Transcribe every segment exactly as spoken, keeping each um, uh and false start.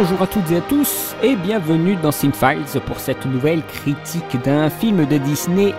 Bonjour à toutes et à tous et bienvenue dans Cinefiles pour cette nouvelle critique d'un film de Disney,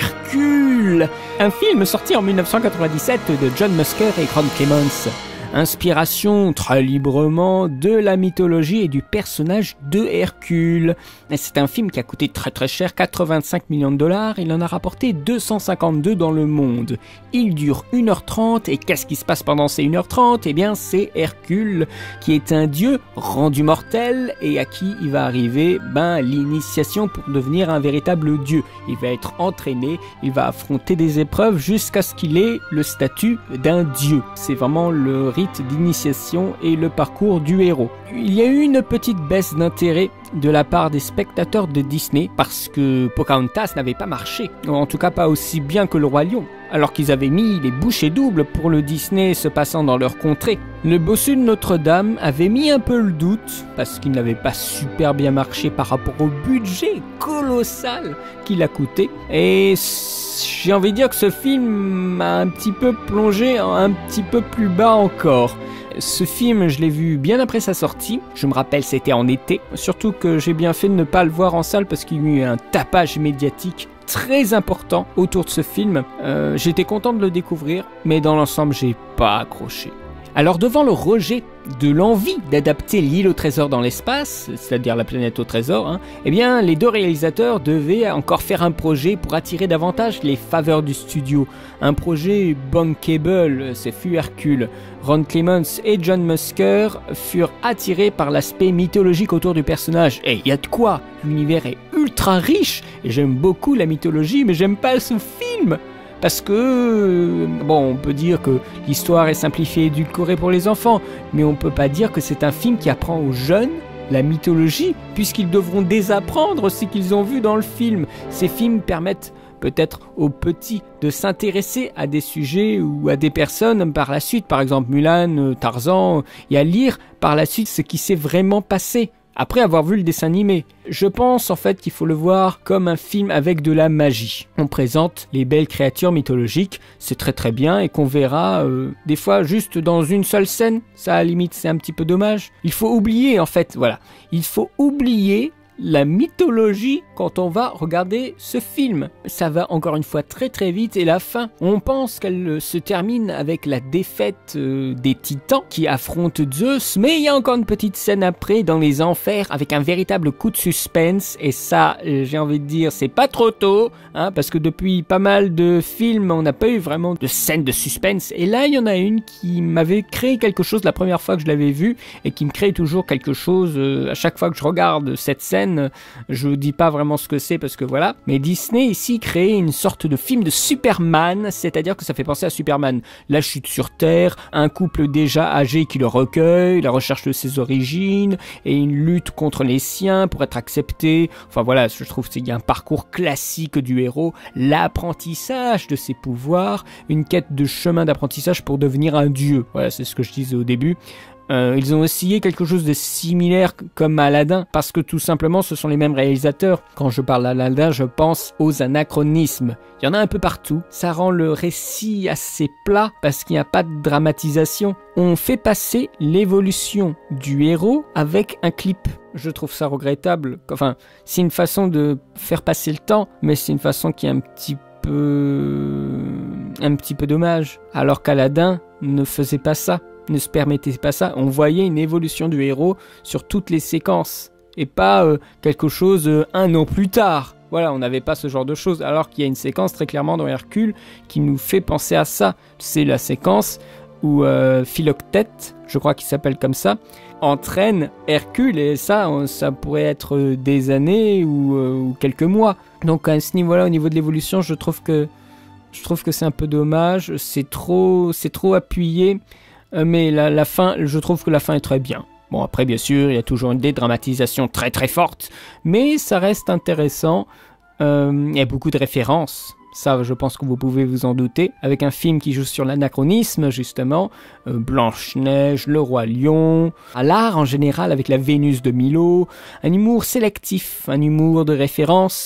Hercule. Un film sorti en mille neuf cent quatre-vingt-dix-sept de John Musker et Ron Clements. Inspiration très librement de la mythologie et du personnage de Hercule. C'est un film qui a coûté très très cher, quatre-vingt-cinq millions de dollars, il en a rapporté deux cent cinquante-deux dans le monde. Il dure une heure trente et qu'est-ce qui se passe pendant ces une heure trente? Eh bien c'est Hercule qui est un dieu rendu mortel et à qui il va arriver ben, l'initiation pour devenir un véritable dieu. Il va être entraîné, il va affronter des épreuves jusqu'à ce qu'il ait le statut d'un dieu. C'est vraiment le rite d'initiation et le parcours du héros. Il y a eu une petite baisse d'intérêt de la part des spectateurs de Disney parce que Pocahontas n'avait pas marché, en tout cas pas aussi bien que le Roi Lion, alors qu'ils avaient mis les bouchées doubles pour le Disney se passant dans leur contrée. Le Bossu de Notre-Dame avait mis un peu le doute parce qu'il n'avait pas super bien marché par rapport au budget colossal qu'il a coûté, et j'ai envie de dire que ce film m'a un petit peu plongé un petit peu plus bas encore. Ce film, je l'ai vu bien après sa sortie. Je me rappelle, c'était en été. Surtout que j'ai bien fait de ne pas le voir en salle parce qu'il y a eu un tapage médiatique très important autour de ce film. Euh, j'étais content de le découvrir, mais dans l'ensemble, j'ai pas accroché. Alors devant le rejet de l'envie d'adapter l'île au trésor dans l'espace, c'est-à-dire la planète au trésor, hein, eh bien les deux réalisateurs devaient encore faire un projet pour attirer davantage les faveurs du studio. Un projet bankable, c'est fut Hercule. Ron Clements et John Musker furent attirés par l'aspect mythologique autour du personnage. Et il y a de quoi, l'univers est ultra riche, et j'aime beaucoup la mythologie, mais j'aime pas ce film. Parce que, bon, on peut dire que l'histoire est simplifiée et édulcorée pour les enfants, mais on peut pas dire que c'est un film qui apprend aux jeunes la mythologie, puisqu'ils devront désapprendre ce qu'ils ont vu dans le film. Ces films permettent peut-être aux petits de s'intéresser à des sujets ou à des personnes par la suite, par exemple Mulan, Tarzan, et à lire par la suite ce qui s'est vraiment passé après avoir vu le dessin animé. Je pense en fait qu'il faut le voir comme un film avec de la magie. On présente les belles créatures mythologiques, c'est très très bien, et qu'on verra euh, des fois juste dans une seule scène. Ça à la limite c'est un petit peu dommage. Il faut oublier en fait, voilà, il faut oublier la mythologie quand on va regarder ce film. Ça va encore une fois très très vite, et la fin, on pense qu'elle se termine avec la défaite euh, des titans qui affrontent Zeus, mais il y a encore une petite scène après dans les enfers avec un véritable coup de suspense, et ça euh, j'ai envie de dire c'est pas trop tôt, hein, parce que depuis pas mal de films on n'a pas eu vraiment de scène de suspense, et là il y en a une qui m'avait créé quelque chose la première fois que je l'avais vue et qui me crée toujours quelque chose euh, à chaque fois que je regarde cette scène. Je vous dis pas vraiment ce que c'est parce que voilà, mais Disney ici crée une sorte de film de Superman, c'est-à-dire que ça fait penser à Superman, la chute sur Terre, un couple déjà âgé qui le recueille, la recherche de ses origines et une lutte contre les siens pour être accepté. Enfin voilà, je trouve qu'il y a un parcours classique du héros, l'apprentissage de ses pouvoirs, une quête de chemin d'apprentissage pour devenir un dieu. Voilà, c'est ce que je disais au début. Euh, ils ont essayé quelque chose de similaire comme Aladdin, parce que tout simplement ce sont les mêmes réalisateurs. Quand je parle d'Aladdin, je pense aux anachronismes. Il y en a un peu partout. Ça rend le récit assez plat parce qu'il n'y a pas de dramatisation. On fait passer l'évolution du héros avec un clip. Je trouve ça regrettable. Enfin, c'est une façon de faire passer le temps, mais c'est une façon qui est un petit peu... un petit peu dommage. Alors qu'Aladdin ne faisait pas ça. Ne se permettait pas ça. On voyait une évolution du héros sur toutes les séquences et pas euh, quelque chose euh, un an plus tard. Voilà, on n'avait pas ce genre de choses, alors qu'il y a une séquence très clairement dans Hercule qui nous fait penser à ça. C'est la séquence où euh, Philoctète, je crois qu'il s'appelle comme ça, entraîne Hercule, et ça, on, ça pourrait être des années ou, euh, ou quelques mois. Donc à ce niveau-là, au niveau de l'évolution, je trouve que je trouve que c'est un peu dommage. C'est trop, c'est trop appuyé. Mais la, la fin, je trouve que la fin est très bien. Bon, après, bien sûr, il y a toujours une dédramatisation très très forte, mais ça reste intéressant. Euh, il y a beaucoup de références. Ça, je pense que vous pouvez vous en douter. Avec un film qui joue sur l'anachronisme, justement, euh, Blanche-Neige, Le Roi Lion, à l'art en général avec la Vénus de Milo, un humour sélectif, un humour de référence.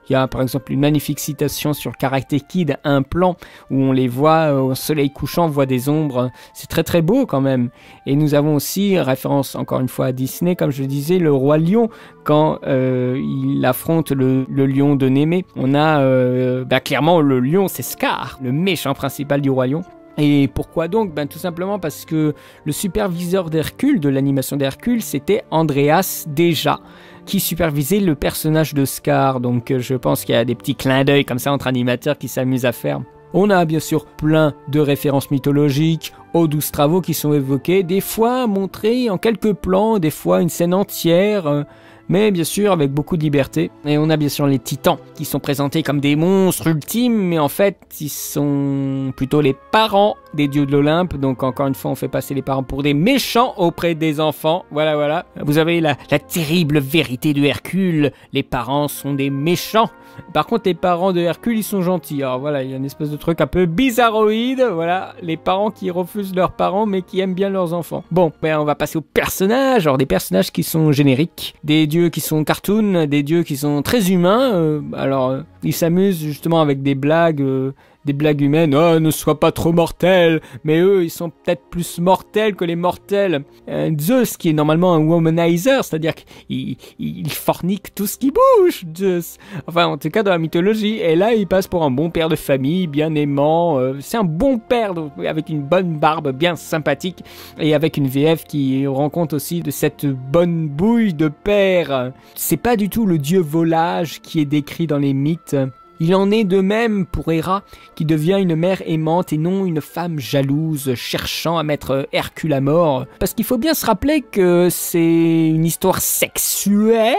Il y a par exemple une magnifique citation sur Karate Kid, un plan où on les voit au soleil couchant, on voit des ombres, c'est très très beau quand même. Et nous avons aussi, référence encore une fois à Disney, comme je le disais, le roi lion, quand euh, il affronte le, le lion de Némée. On a euh, bah, clairement le lion, c'est Scar, le méchant principal du roi lion. Et pourquoi donc? Ben tout simplement parce que le superviseur d'Hercule, de l'animation d'Hercule, c'était Andreas Deja, qui supervisait le personnage de Scar. Donc je pense qu'il y a des petits clins d'œil comme ça entre animateurs qui s'amusent à faire. On a bien sûr plein de références mythologiques aux douze travaux qui sont évoqués, des fois montrés en quelques plans, des fois une scène entière, euh, mais bien sûr avec beaucoup de liberté. Et on a bien sûr les titans qui sont présentés comme des monstres ultimes, mais en fait ils sont plutôt les parents des dieux de l'Olympe. Donc encore une fois on fait passer les parents pour des méchants auprès des enfants. Voilà voilà. Vous avez la, la terrible vérité de Hercule, les parents sont des méchants. Par contre les parents de Hercule ils sont gentils. Alors voilà, il y a une espèce de truc un peu bizarroïde. Voilà, les parents qui refusent leurs parents mais qui aiment bien leurs enfants. Bon, ben on va passer aux personnages. Alors des personnages qui sont génériques, des dieux qui sont cartoon, des dieux qui sont très humains. Euh, alors euh, ils s'amusent justement avec des blagues, euh, des blagues humaines. Oh, ne sois pas trop mortel. Mais eux, ils sont peut-être plus mortels que les mortels. Euh, Zeus, qui est normalement un womanizer, c'est-à-dire qu'il il fornique tout ce qui bouge. Zeus. Enfin, en tout cas dans la mythologie. Et là, il passe pour un bon père de famille, bien aimant. Euh, c'est un bon père donc, avec une bonne barbe, bien sympathique, et avec une V F qui rend compte aussi de cette bonne bouille de père. C'est pas du tout le dieu volage qui est décrit dans les mythes. Il en est de même pour Héra, qui devient une mère aimante et non une femme jalouse, cherchant à mettre Hercule à mort. Parce qu'il faut bien se rappeler que c'est une histoire sexuelle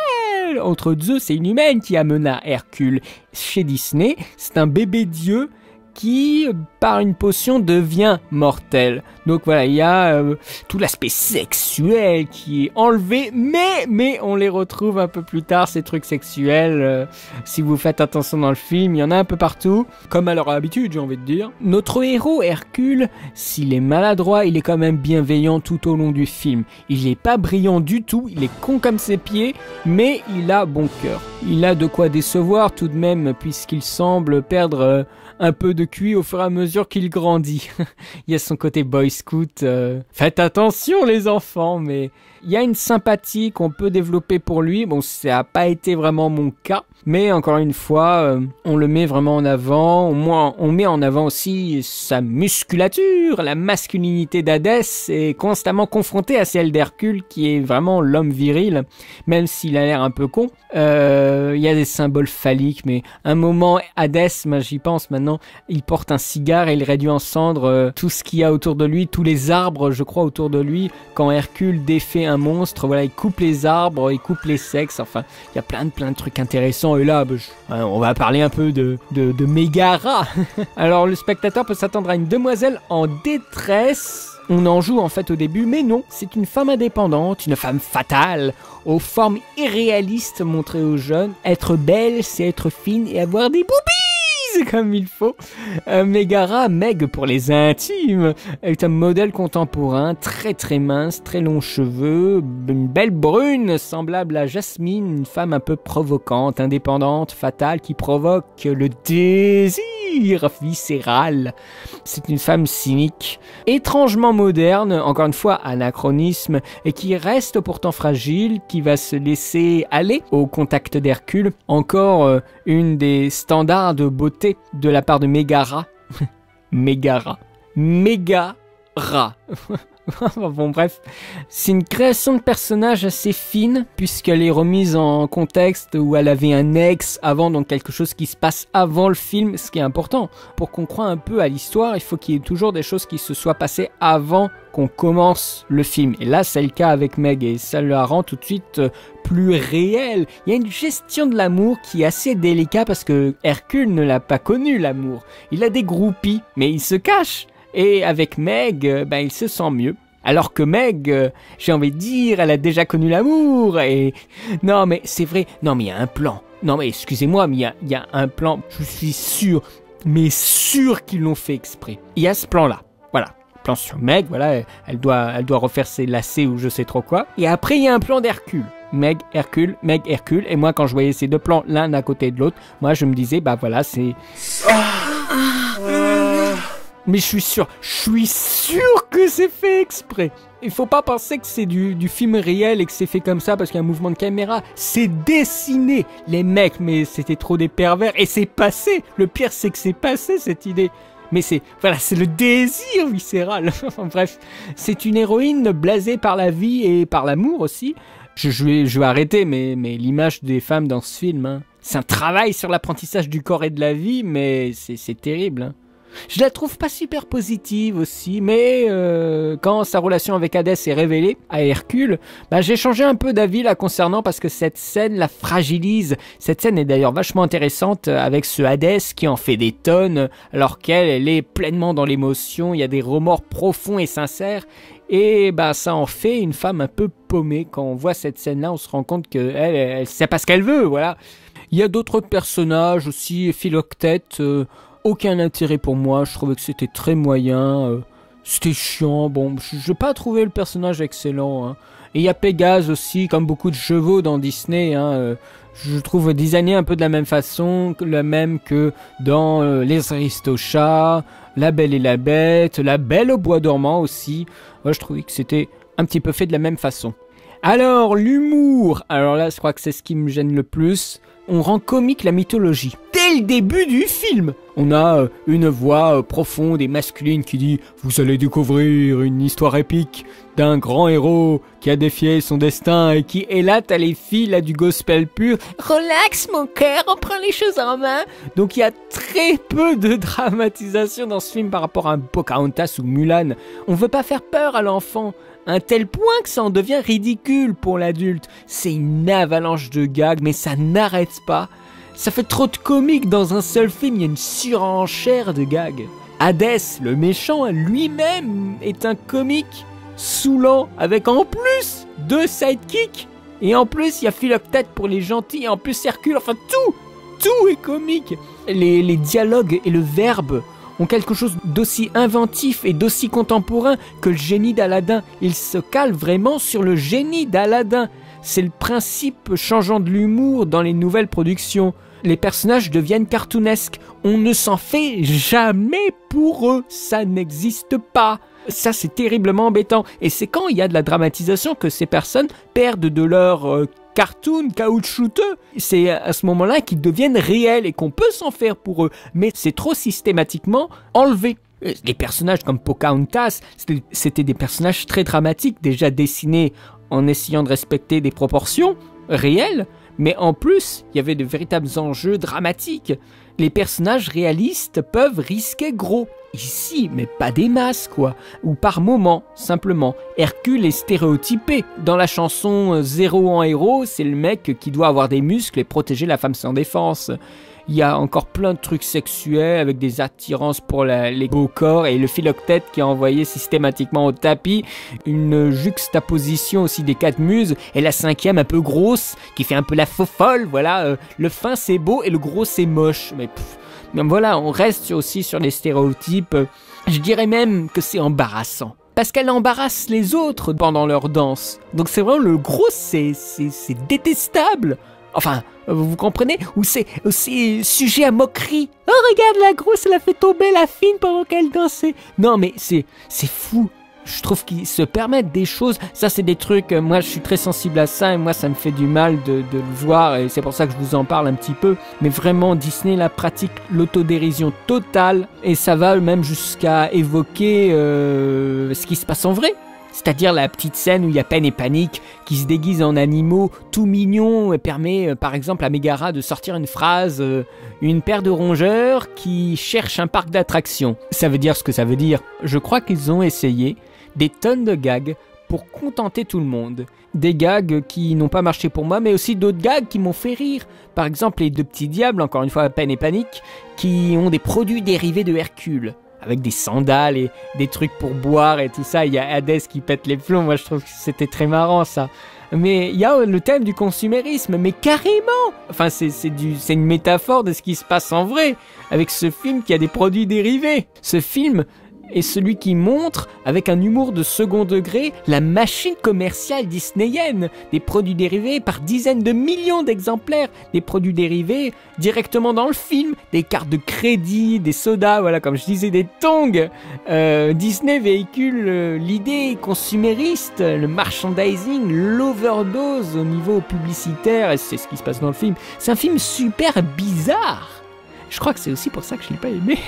entre Zeus et une humaine qui amena Hercule. Chez Disney, c'est un bébé dieu qui, par une potion, devient mortel. Donc voilà, il y a euh, tout l'aspect sexuel qui est enlevé, mais, mais on les retrouve un peu plus tard, ces trucs sexuels. Euh, si vous faites attention dans le film, il y en a un peu partout, comme à leur habitude, j'ai envie de dire. Notre héros, Hercule, s'il est maladroit, il est quand même bienveillant tout au long du film. Il n'est pas brillant du tout, il est con comme ses pieds, mais il a bon cœur. Il a de quoi décevoir tout de même, puisqu'il semble perdre euh, un peu de Q I au fur et à mesure qu'il grandit. Il y a son côté boy scout. Euh... Faites attention les enfants, mais il y a une sympathie qu'on peut développer pour lui. Bon, ça n'a pas été vraiment mon cas, mais encore une fois, euh, on le met vraiment en avant. Au moins, on met en avant aussi sa musculature. La masculinité d'Hadès est constamment confrontée à celle d'Hercule, qui est vraiment l'homme viril, même s'il a l'air un peu con. Euh, il y a des symboles phalliques, mais un moment, Hadès, ben, j'y pense maintenant, il porte un cigare et il réduit en cendres euh, tout ce qu'il y a autour de lui, tous les arbres, je crois, autour de lui. Quand Hercule défait un monstre, voilà, il coupe les arbres, il coupe les sexes, enfin, il y a plein de, plein de trucs intéressants. Et là, bah, je, euh, on va parler un peu de, de, de Mégara. Alors, le spectateur peut s'attendre à une demoiselle en détresse. On en joue en fait au début, mais non, c'est une femme indépendante, une femme fatale, aux formes irréalistes montrées aux jeunes. Être belle, c'est être fine et avoir des boobies comme il faut. Euh, Mégara, Meg pour les intimes, est un modèle contemporain, très très mince, très longs cheveux, une belle brune, semblable à Jasmine, une femme un peu provocante, indépendante, fatale, qui provoque le désir viscéral. C'est une femme cynique, étrangement moderne, encore une fois anachronisme, et qui reste pourtant fragile, qui va se laisser aller au contact d'Hercule. Encore euh, une des standards de beauté de la part de Mégara. Mégara. Mégara. Bon bref, c'est une création de personnage assez fine puisqu'elle est remise en contexte où elle avait un ex avant, donc quelque chose qui se passe avant le film, ce qui est important. Pour qu'on croie un peu à l'histoire, il faut qu'il y ait toujours des choses qui se soient passées avant qu'on commence le film. Et là, c'est le cas avec Meg et ça la rend tout de suite plus réelle. Il y a une gestion de l'amour qui est assez délicate parce que Hercule ne l'a pas connu, l'amour. Il a des groupies, mais il se cache. Et avec Meg, euh, ben, il se sent mieux. Alors que Meg, euh, j'ai envie de dire, elle a déjà connu l'amour et... Non mais c'est vrai, non mais il y a un plan. Non mais excusez-moi, mais il y a, y a un plan, je suis sûr, mais sûr qu'ils l'ont fait exprès. Il y a ce plan-là, voilà. Sur Meg, voilà, elle doit, elle doit refaire ses lacets ou je sais trop quoi. Et après, il y a un plan d'Hercule. Meg, Hercule, Meg, Hercule. Et moi, quand je voyais ces deux plans l'un à côté de l'autre, moi, je me disais, bah voilà, c'est... Mais je suis sûr, je suis sûr que c'est fait exprès. Il faut pas penser que c'est du, du film réel et que c'est fait comme ça parce qu'il y a un mouvement de caméra. C'est dessiné. Les mecs, mais c'était trop des pervers. Et c'est passé. Le pire, c'est que c'est passé, cette idée. Mais c'est, voilà, c'est le désir viscéral. Bref, c'est une héroïne blasée par la vie et par l'amour aussi. Je, je, vais, je vais arrêter, mais, mais l'image des femmes dans ce film, hein, c'est un travail sur l'apprentissage du corps et de la vie, mais c'est, c'est terrible, hein. Je la trouve pas super positive aussi, mais euh, quand sa relation avec Hadès est révélée à Hercule, bah, j'ai changé un peu d'avis la concernant parce que cette scène la fragilise. Cette scène est d'ailleurs vachement intéressante avec ce Hadès qui en fait des tonnes alors qu'elle, elle est pleinement dans l'émotion, il y a des remords profonds et sincères. Et bah ça en fait une femme un peu paumée. Quand on voit cette scène-là, on se rend compte qu'elle, elle, elle sait pas ce qu'elle veut, voilà. Il y a d'autres personnages aussi, Philoctète, euh, aucun intérêt pour moi, je trouvais que c'était très moyen, euh, c'était chiant, bon, je n'ai pas trouvé le personnage excellent, hein. Et il y a Pégase aussi, comme beaucoup de chevaux dans Disney, hein, euh, je trouve designé un peu de la même façon, le même que dans euh, Les Aristochats, La Belle et la Bête, La Belle au Bois dormant aussi, ouais, je trouvais que c'était un petit peu fait de la même façon. Alors, l'humour, alors là, je crois que c'est ce qui me gêne le plus. On rend comique la mythologie. Dès le début du film, on a euh, une voix euh, profonde et masculine qui dit « Vous allez découvrir une histoire épique d'un grand héros qui a défié son destin et qui... » Et là, t'as les filles là, du gospel pur. « Relax mon cœur, on prend les choses en main. » Donc il y a très peu de dramatisation dans ce film par rapport à un Pocahontas ou Mulan. On veut pas faire peur à l'enfant. Un tel point que ça en devient ridicule pour l'adulte. C'est une avalanche de gags, mais ça n'arrête pas. Ça fait trop de comiques dans un seul film, il y a une surenchère de gags. Hadès, le méchant, lui-même est un comique saoulant, avec en plus deux sidekicks. Et en plus, il y a Philoctète pour les gentils, et en plus Hercule, enfin tout, tout est comique. Les, les dialogues et le verbe ont quelque chose d'aussi inventif et d'aussi contemporain que le génie d'Aladin. Il se cale vraiment sur le génie d'Aladin. C'est le principe changeant de l'humour dans les nouvelles productions. Les personnages deviennent cartoonesques. On ne s'en fait jamais pour eux. Ça n'existe pas. Ça, c'est terriblement embêtant. Et c'est quand il y a de la dramatisation que ces personnes perdent de leur euh, cartoon caoutchouteux. C'est à ce moment-là qu'ils deviennent réels et qu'on peut s'en faire pour eux. Mais c'est trop systématiquement enlevé. Les personnages comme Pocahontas, c'était, c'était des personnages très dramatiques, déjà dessinés en essayant de respecter des proportions réelles. Mais en plus, il y avait de véritables enjeux dramatiques. Les personnages réalistes peuvent risquer gros. Ici, mais pas des masses, quoi. Ou par moments, simplement. Hercule est stéréotypé. Dans la chanson « Zéro en héros », c'est le mec qui doit avoir des muscles et protéger la femme sans défense. Il y a encore plein de trucs sexuels avec des attirances pour la, les beaux corps et le Philoctète qui est envoyé systématiquement au tapis. Une juxtaposition aussi des quatre muses et la cinquième un peu grosse qui fait un peu la faux-folle. Voilà, euh, le fin c'est beau et le gros c'est moche. Mais, pff, mais voilà, on reste aussi sur les stéréotypes. Je dirais même que c'est embarrassant. Parce qu'elle embarrasse les autres pendant leur danse. Donc c'est vraiment le gros, c'est, c'est, c'est détestable. Enfin, vous comprenez? Ou c'est aussi sujet à moquerie. Oh, regarde la grosse, elle a fait tomber la fine pendant qu'elle dansait. Non, mais c'est, c'est fou. Je trouve qu'ils se permettent des choses. Ça, c'est des trucs, moi, je suis très sensible à ça. Et moi, ça me fait du mal de, de le voir. Et c'est pour ça que je vous en parle un petit peu. Mais vraiment, Disney, la pratique l'autodérision totale. Et ça va même jusqu'à évoquer euh, ce qui se passe en vrai. C'est-à-dire la petite scène où il y a Peine et Panique qui se déguisent en animaux tout mignons et permet euh, par exemple à Mégara de sortir une phrase euh, « Une paire de rongeurs qui cherchent un parc d'attractions ». Ça veut dire ce que ça veut dire. Je crois qu'ils ont essayé des tonnes de gags pour contenter tout le monde. Des gags qui n'ont pas marché pour moi, mais aussi d'autres gags qui m'ont fait rire. Par exemple les deux petits diables, encore une fois Peine et Panique, qui ont des produits dérivés de Hercule. Avec des sandales et des trucs pour boire et tout ça. Il y a Hadès qui pète les plombs. Moi, je trouve que c'était très marrant, ça. Mais il y a le thème du consumérisme, mais carrément. Enfin, c'est, c'est, du, c'est une métaphore de ce qui se passe en vrai. Avec ce film qui a des produits dérivés. Ce film est celui qui montre, avec un humour de second degré, la machine commerciale disneyenne. Des produits dérivés par dizaines de millions d'exemplaires, des produits dérivés directement dans le film, des cartes de crédit, des sodas, voilà, comme je disais, des tongs. Euh, Disney véhicule euh, l'idée consumériste, le merchandising, l'overdose au niveau publicitaire, et c'est ce qui se passe dans le film. C'est un film super bizarre. Je crois que c'est aussi pour ça que je l'ai pas aimé.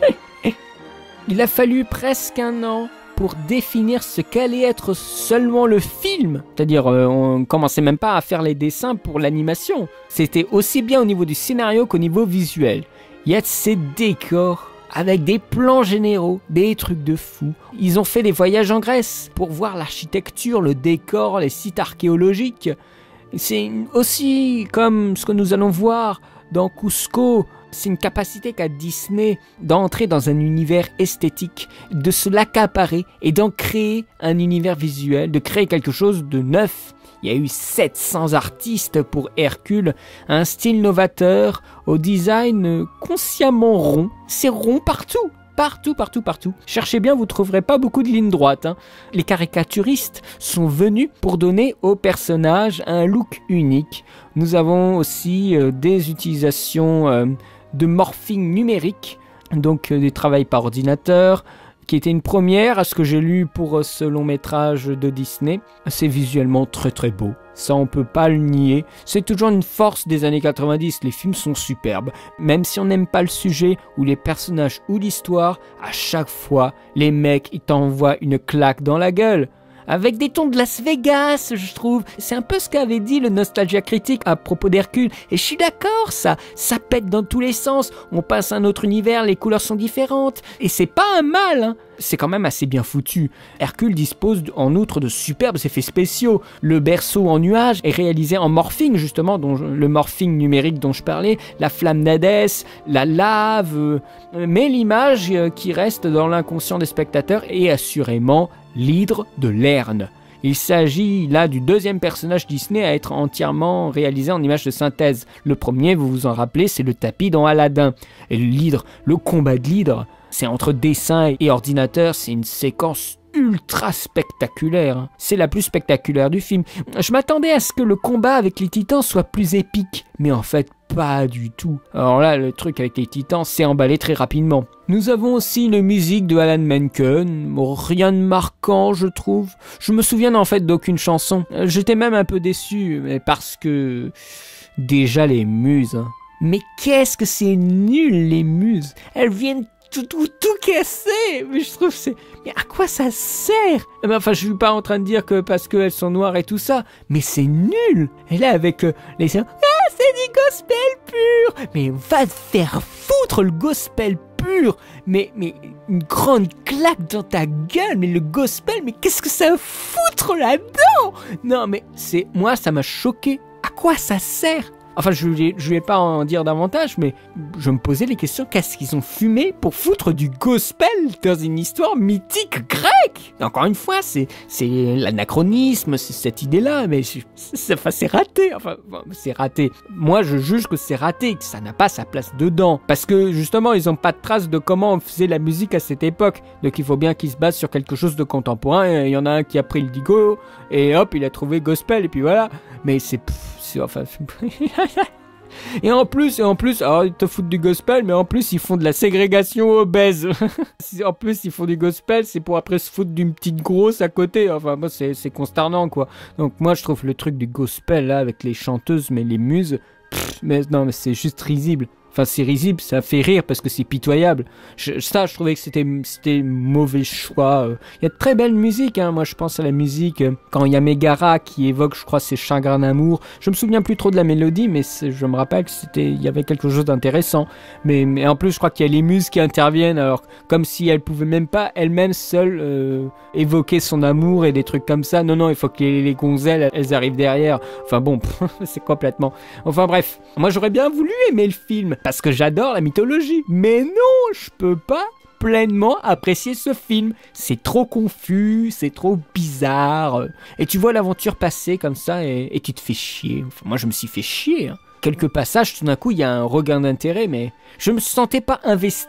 Il a fallu presque un an pour définir ce qu'allait être seulement le film. C'est-à-dire, euh, on commençait même pas à faire les dessins pour l'animation. C'était aussi bien au niveau du scénario qu'au niveau visuel. Il y a de ces décors avec des plans généraux, des trucs de fou. Ils ont fait des voyages en Grèce pour voir l'architecture, le décor, les sites archéologiques. C'est aussi comme ce que nous allons voir dans Cusco. C'est une capacité qu'a Disney d'entrer dans un univers esthétique, de se l'accaparer et d'en créer un univers visuel, de créer quelque chose de neuf. Il y a eu sept cents artistes pour Hercule, un style novateur, au design consciemment rond. C'est rond partout. Partout, partout, partout. Cherchez bien, vous ne trouverez pas beaucoup de lignes droites. Hein. Les caricaturistes sont venus pour donner au personnage un look unique. Nous avons aussi euh, des utilisations euh, de morphing numérique, donc euh, des travails par ordinateur, qui était une première à ce que j'ai lu pour euh, ce long métrage de Disney. C'est visuellement très très beau. Ça, on peut pas le nier. C'est toujours une force des années quatre-vingt-dix. Les films sont superbes. Même si on n'aime pas le sujet, ou les personnages, ou l'histoire, à chaque fois, les mecs, ils t'envoient une claque dans la gueule. Avec des tons de Las Vegas, je trouve. C'est un peu ce qu'avait dit le Nostalgia Critique à propos d'Hercule. Et je suis d'accord, ça, ça pète dans tous les sens. On passe à un autre univers, les couleurs sont différentes. Et c'est pas un mal, hein. C'est quand même assez bien foutu. Hercule dispose en outre de superbes effets spéciaux. Le berceau en nuage est réalisé en morphing, justement, dont je, le morphing numérique dont je parlais, la flamme d'Hadès, la lave, euh, mais l'image euh, qui reste dans l'inconscient des spectateurs est assurément l'hydre de Lerne. Il s'agit là du deuxième personnage Disney à être entièrement réalisé en image de synthèse. Le premier, vous vous en rappelez, c'est le tapis dans Aladdin. Et l'hydre, le combat de l'hydre, c'est entre dessin et ordinateur, c'est une séquence ultra spectaculaire. C'est la plus spectaculaire du film. Je m'attendais à ce que le combat avec les titans soit plus épique, mais en fait pas du tout. Alors là, le truc avec les titans s'est emballé très rapidement. Nous avons aussi une musique de Alan Menken, rien de marquant je trouve. Je me souviens en fait d'aucune chanson. J'étais même un peu déçu, mais parce que déjà les muses. Hein. Mais qu'est-ce que c'est nul les muses. Elles viennent tout, tout, tout casser. Mais je trouve c'est... Mais à quoi ça sert? Enfin, je suis pas en train de dire que parce qu'elles sont noires et tout ça, mais c'est nul. Et là, avec euh, les... Ah, c'est du gospel pur. Mais va te faire foutre le gospel pur. Mais, mais une grande claque dans ta gueule. Mais le gospel, mais qu'est-ce que ça foutre là-dedans? Non, mais c'est... Moi, ça m'a choqué. À quoi ça sert? Enfin, je ne vais pas en dire davantage, mais je me posais les questions, qu'est-ce qu'ils ont fumé pour foutre du gospel dans une histoire mythique grecque? Encore une fois, c'est l'anachronisme, c'est cette idée-là, mais c'est raté, enfin, c'est raté. Moi, je juge que c'est raté, que ça n'a pas sa place dedans, parce que justement, ils n'ont pas de trace de comment on faisait la musique à cette époque, donc il faut bien qu'ils se basent sur quelque chose de contemporain, et il y en a un qui a pris le digo, et hop, il a trouvé gospel, et puis voilà, mais c'est... Enfin, et en plus, et en plus, alors ils te foutent du gospel, mais en plus ils font de la ségrégation obèse. En plus ils font du gospel, c'est pour après se foutre d'une petite grosse à côté. Enfin, moi c'est c'est consternant quoi. Donc moi je trouve le truc du gospel là avec les chanteuses, mais les muses, pff, mais non mais c'est juste risible. Enfin, c'est risible, ça fait rire parce que c'est pitoyable. Je, ça, je trouvais que c'était c'était mauvais choix. Il y a de très belles musiques, hein. Moi, je pense à la musique euh, quand il y a Megara qui évoque, je crois, ses chagrins d'amour. Je me souviens plus trop de la mélodie, mais je me rappelle que c'était, il y avait quelque chose d'intéressant. Mais, mais en plus, je crois qu'il y a les muses qui interviennent, alors comme si elles pouvaient même pas elles-mêmes seules euh, évoquer son amour et des trucs comme ça. Non, non, il faut que les, les gonzelles, elles arrivent derrière. Enfin bon, c'est complètement. Enfin bref, moi j'aurais bien voulu aimer le film. Parce que j'adore la mythologie. Mais non, je peux pas pleinement apprécier ce film. C'est trop confus, c'est trop bizarre. Et tu vois l'aventure passer comme ça et, et tu te fais chier. Enfin, moi, je me suis fait chier. Hein. Quelques passages, tout d'un coup, il y a un regain d'intérêt, mais je me sentais pas investi.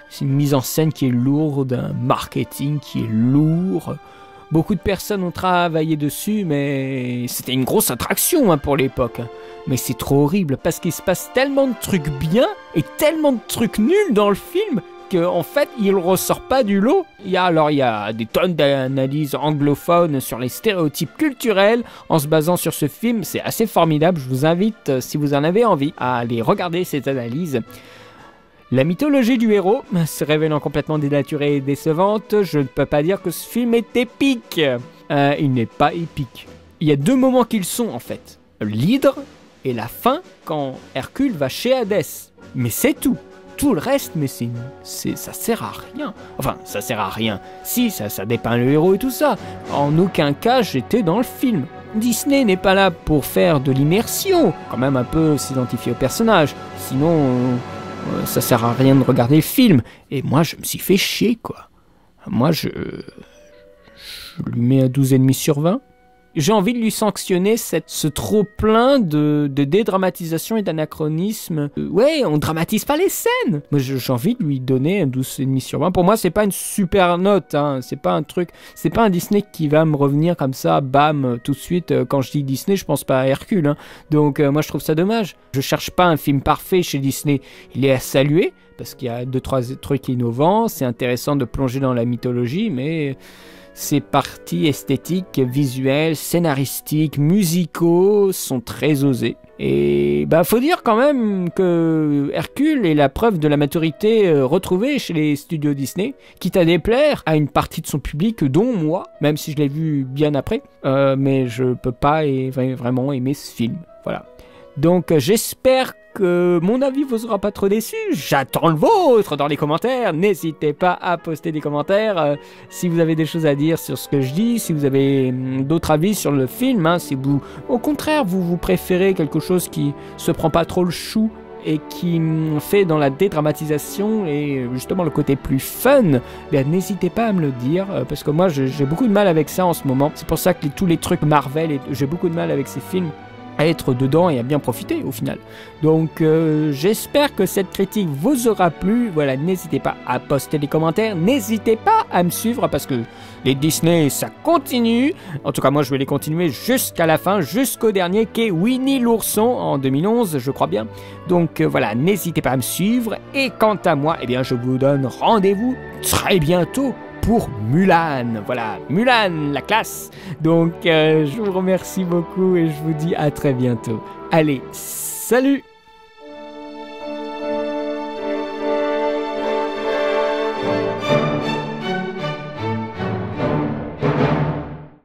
C'est une mise en scène qui est lourde, un marketing qui est lourd. Beaucoup de personnes ont travaillé dessus, mais c'était une grosse attraction hein, pour l'époque. Mais c'est trop horrible parce qu'il se passe tellement de trucs bien et tellement de trucs nuls dans le film qu'en fait, il ne ressort pas du lot. Il y a, alors, il y a des tonnes d'analyses anglophones sur les stéréotypes culturels en se basant sur ce film. C'est assez formidable. Je vous invite, si vous en avez envie, à aller regarder cette analyse. La mythologie du héros se révélant complètement dénaturée et décevante, je ne peux pas dire que ce film est épique. Euh, il n'est pas épique. Il y a deux moments qui le sont en fait. L'hydre et la fin quand Hercule va chez Hadès. Mais c'est tout. Tout le reste, mais c'est, c'est, ça sert à rien. Enfin, ça sert à rien. Si, ça, ça dépeint le héros et tout ça. En aucun cas, j'étais dans le film. Disney n'est pas là pour faire de l'immersion. Quand même un peu s'identifier au personnage. Sinon, euh, ça sert à rien de regarder le film. Et moi, je me suis fait chier, quoi. Moi, je, je lui mets un douze virgule cinq sur vingt. J'ai envie de lui sanctionner cette, ce trop-plein de, de dédramatisation et d'anachronisme. Euh, ouais, on dramatise pas les scènes. Moi, j'ai envie de lui donner un douze virgule cinq sur vingt. Pour moi, c'est pas une super note. Hein. C'est pas un truc. C'est pas un Disney qui va me revenir comme ça, bam, tout de suite. Quand je dis Disney, je pense pas à Hercule. Hein. Donc, euh, moi, je trouve ça dommage. Je cherche pas un film parfait chez Disney. Il est à saluer parce qu'il y a deux, trois trucs innovants. C'est intéressant de plonger dans la mythologie, mais ces parties esthétiques, visuelles, scénaristiques, musicaux sont très osés. Et bah faut dire quand même que Hercule est la preuve de la maturité euh, retrouvée chez les studios Disney, quitte à déplaire à une partie de son public, dont moi, même si je l'ai vu bien après, euh, mais je peux pas et, vraiment aimer ce film. Voilà. Donc euh, j'espère que mon avis vous aura pas trop déçu. J'attends le vôtre dans les commentaires. N'hésitez pas à poster des commentaires euh, si vous avez des choses à dire sur ce que je dis, si vous avez hum, d'autres avis sur le film, hein, si vous, au contraire, vous vous préférez quelque chose qui se prend pas trop le chou et qui hum, fait dans la dédramatisation et justement le côté plus fun, bien n'hésitez pas à me le dire euh, parce que moi j'ai beaucoup de mal avec ça en ce moment. C'est pour ça que les, tous les trucs Marvel, et j'ai beaucoup de mal avec ces films à être dedans et à bien profiter au final. Donc euh, j'espère que cette critique vous aura plu. Voilà, n'hésitez pas à poster des commentaires, n'hésitez pas à me suivre parce que les Disney ça continue. En tout cas moi je vais les continuer jusqu'à la fin, jusqu'au dernier qui est Winnie l'ourson en deux mille onze je crois bien. Donc euh, voilà, n'hésitez pas à me suivre et quant à moi, eh bien je vous donne rendez-vous très bientôt pour Mulan. Voilà, Mulan, la classe. Donc, euh, je vous remercie beaucoup et je vous dis à très bientôt. Allez, salut!